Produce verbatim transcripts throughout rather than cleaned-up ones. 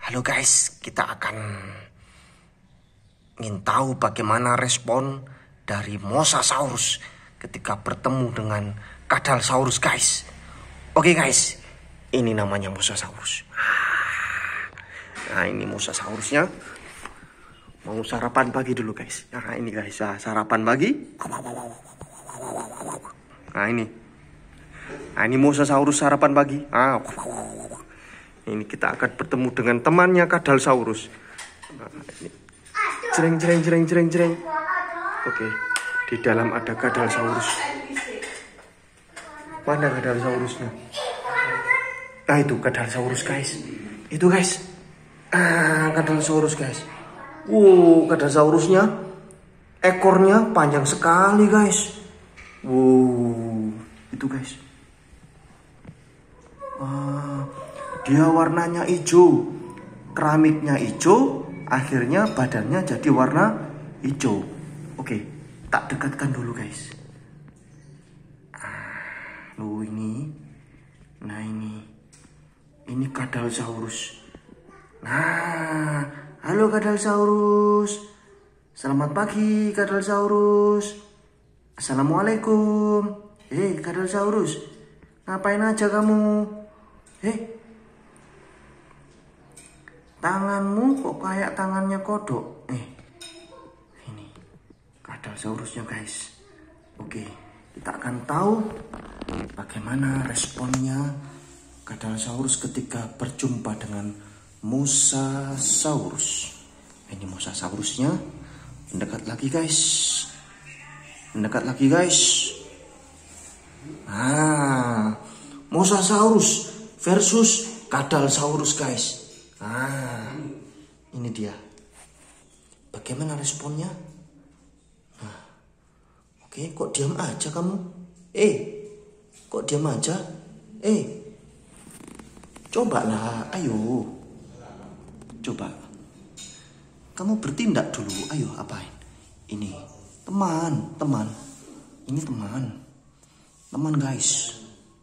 Halo guys, kita akan ingin tahu bagaimana respon dari Mosasaurus ketika bertemu dengan Kadalsaurus guys. Oke guys, ini namanya Mosasaurus. Nah ini Mosasaurusnya. Mau sarapan pagi dulu guys. Nah ini guys, sarapan pagi. Nah ini. Nah ini Mosasaurus sarapan pagi. Ah. Ini kita akan bertemu dengan temannya Kadalsaurus. Nah, ini. Jreng jreng jreng jreng jreng. Oke, di dalam ada Kadalsaurus. Mana Kadalsaurusnya? Nah itu Kadalsaurus guys. Itu guys. Ah, Kadalsaurus guys. Wow, Kadalsaurusnya ekornya panjang sekali guys. Wow, itu guys. Ah, dia warnanya hijau, keramiknya hijau, akhirnya badannya jadi warna hijau. Oke, tak dekatkan dulu guys. Ah, lu ini, nah ini, ini Kadalsaurus. Nah, halo Kadalsaurus, selamat pagi Kadalsaurus. Assalamualaikum. Hei Kadalsaurus, ngapain aja kamu? Hei, tanganmu kok kayak tangannya kodok? Eh, ini Kadalsaurusnya guys. Oke, kita akan tahu bagaimana responnya Kadalsaurus ketika berjumpa dengan Mosasaurus. Ini Mosasaurusnya mendekat lagi guys. Mendekat lagi guys. Ah, Mosasaurus versus Kadalsaurus guys. Ah, ini dia. Bagaimana responnya? Nah, oke, kok diam aja kamu? Eh, kok diam aja? Eh, cobalah, ayo. Coba. Kamu bertindak dulu, ayo apain? Ini teman, teman. Ini teman. Teman guys.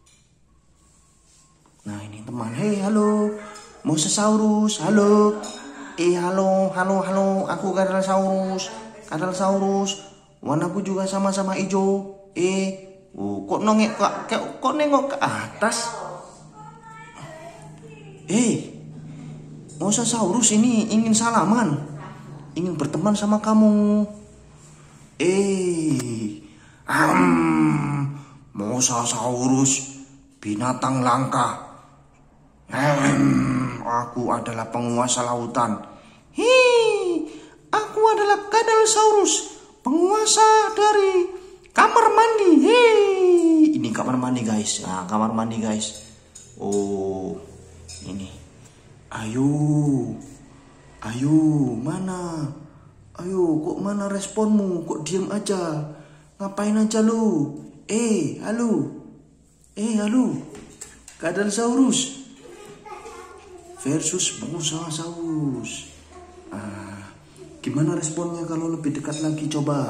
Nah ini teman. Hei halo Mosasaurus. Halo. Eh halo halo halo. Aku Kadalsaurus. Kadalsaurus. Warnaku juga sama-sama hijau. Eh. Oh, kok nongek kok, kok nengok ke atas? Eh. Mosasaurus ini ingin salaman. Ingin berteman sama kamu. Eh. Hmm, Mosasaurus binatang langka. Hmm, aku adalah penguasa lautan. Hei, aku adalah Kadalsaurus, penguasa dari kamar mandi. Hei, ini kamar mandi guys. Nah, kamar mandi guys. Oh, ini. Ayo, ayo, mana? Ayo, kok mana responmu? Kok diam aja? Ngapain aja lu? Eh, halo. Eh, halo. Kadalsaurus versus Mosasaurus. Ah, gimana responnya kalau lebih dekat lagi coba?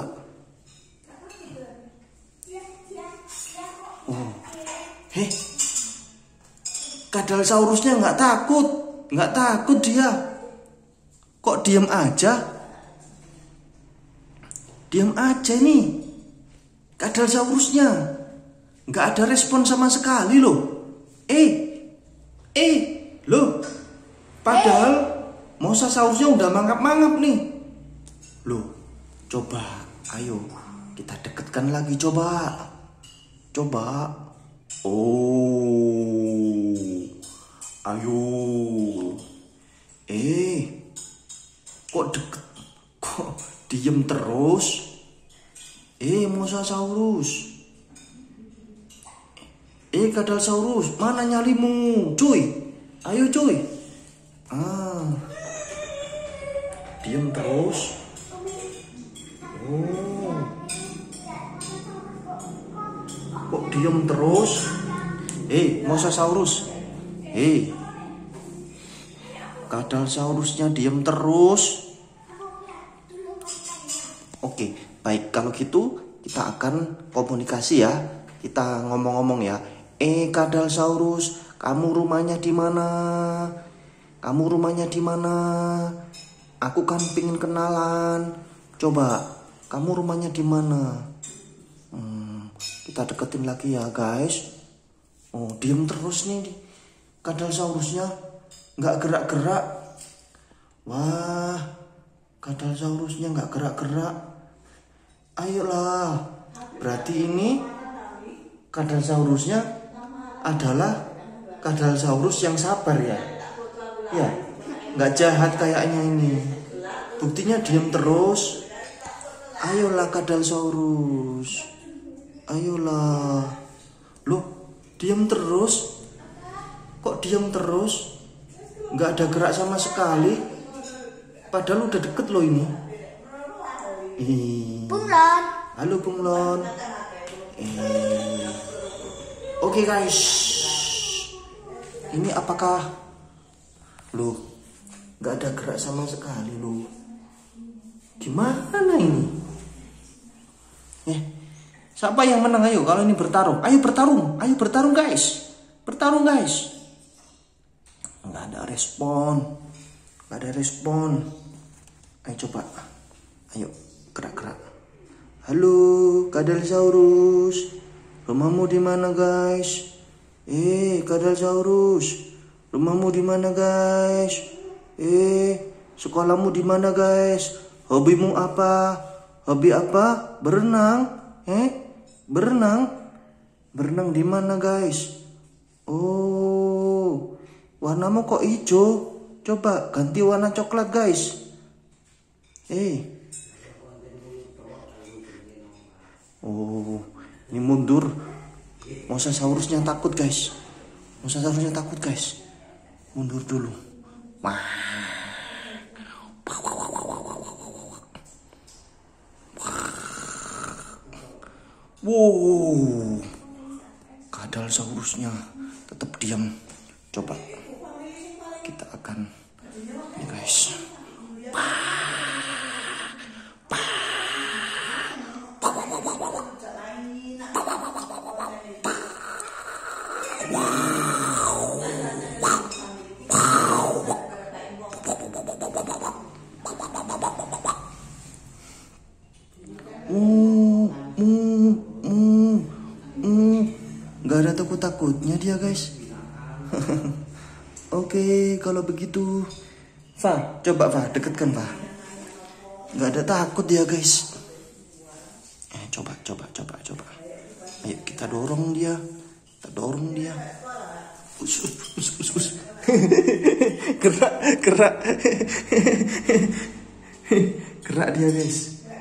Oh, heh, Kadalsaurusnya nggak takut, nggak takut dia. Kok diam aja? Diam aja nih. Kadalsaurusnya nggak ada respon sama sekali loh. Eh, eh, loh. Padahal Mosasaurusnya udah mangap-mangap nih. Loh, coba, ayo kita dekatkan lagi coba. Coba. Oh, ayo. Eh, kok deket? Kok diem terus? Eh, Mosasaurus. Eh, Kadalsaurus, mana nyalimu? Cuy, ayo cuy. Ah, diam terus. Oh, kok diam terus? Eh, Mosasaurus. Eh, Kadalsaurusnya diam terus. Oke, baik kalau gitu kita akan komunikasi ya. Kita ngomong-ngomong ya. Eh Kadalsaurus, kamu rumahnya di mana? Kamu rumahnya di mana? Aku kan pengen kenalan. Coba, kamu rumahnya di mana? Hmm, kita deketin lagi ya guys. Oh, diem terus nih Kadalsaurusnya, nggak gerak-gerak. Wah, Kadalsaurusnya nggak gerak-gerak. Ayolah, berarti ini Kadalsaurusnya adalah Kadalsaurus yang sabar ya. Ya, nggak jahat kayaknya ini. Buktinya diem terus. Ayolah Kadalsaurus. Ayolah. Loh, diem terus. Kok diem terus? Nggak ada gerak sama sekali. Padahal udah deket loh ini. Ih. Bunglon. Halo Bunglon. Eh. Oke guys. Ini apakah loh? Nggak ada gerak sama sekali loh. Gimana ini? Eh, siapa yang menang? Ayo kalau ini bertarung. Ayo bertarung. Ayo bertarung guys. Bertarung guys. Nggak ada respon. Nggak ada respon. Ayo coba. Ayo gerak-gerak. Halo Kadalsaurus. Rumahmu di mana guys? Eh Kadalsaurus. Rumahmu di mana guys? Eh sekolahmu di mana guys? Hobimu apa? Hobi apa? Berenang. Eh berenang. Berenang di mana guys? Oh, warnamu kok hijau? Coba ganti warna coklat guys. Eh. Oh, ini mundur. Mosasaurusnya takut guys. Mosasaurusnya takut guys. Mundur dulu. Wah. Wow. Kadalsaurusnya tetap diam. Coba kita akan ini guys. Uh, uh, uh, uh. Gak ada takut-takutnya dia guys. Oke, kalau begitu Fa, coba Fa, deketkan Fa. Gak ada takut dia guys. Eh, coba, coba, coba, coba. Ayo kita dorong dia. Kita dorong dia. Us, us, us, us, us. Gerak, gerak. Gerak dia guys.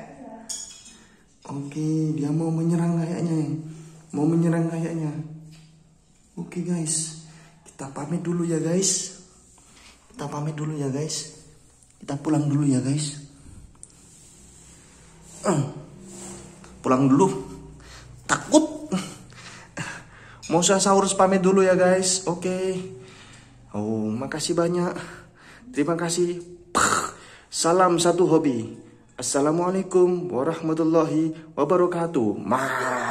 Oke, dia mau menyerang kayaknya. Mau menyerang kayaknya. Oke guys, kita pamit dulu ya guys. Kita pamit dulu ya guys. Kita pulang dulu ya guys. Uh, pulang dulu. Takut. Mosasaurus pamit dulu ya guys. Oke. Oh, makasih banyak. Terima kasih. Salam satu hobi. Assalamualaikum warahmatullahi wabarakatuh. Ma.